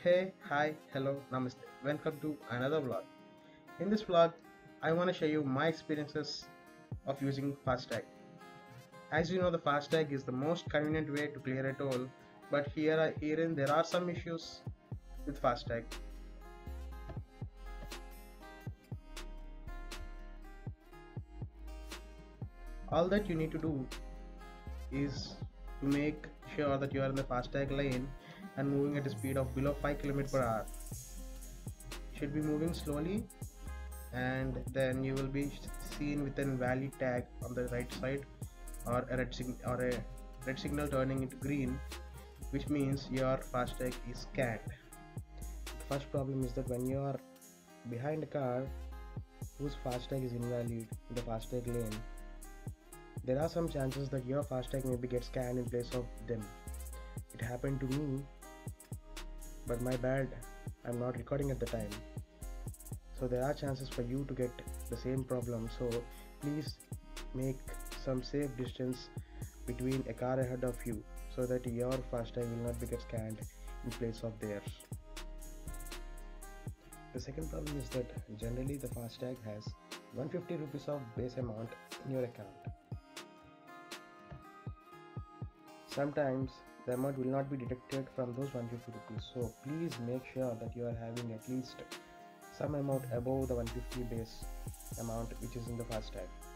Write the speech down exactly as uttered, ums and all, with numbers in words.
Hey, hi, hello, namaste. Welcome to another vlog. In this vlog, I want to share you my experiences of using FastTag. As you know, the FastTag is the most convenient way to clear a toll, but here, are- herein there are some issues with FastTag. All that you need to do is to make sure that you are in the FastTag lane and moving at a speed of below five kilometers per hour. Should be moving slowly, and then you will be seen with an valid tag on the right side, or a red signal or a red signal turning into green, which means your FastTag is scanned. The first problem is that when you are behind a car whose FastTag is invalid in the FastTag lane, there are some chances that your FastTag maybe gets scanned in place of them. It happened to me, but my bad, I'm not recording at the time. So there are chances for you to get the same problem. So please make some safe distance between a car ahead of you so that your FastTag will not be get scanned in place of theirs. The second problem is that generally the FastTag has one hundred fifty rupees of base amount in your account. Sometimes the amount will not be deducted from those one hundred fifty rupees, so please make sure that you are having at least some amount above the one hundred fifty base amount which is in the FastTag.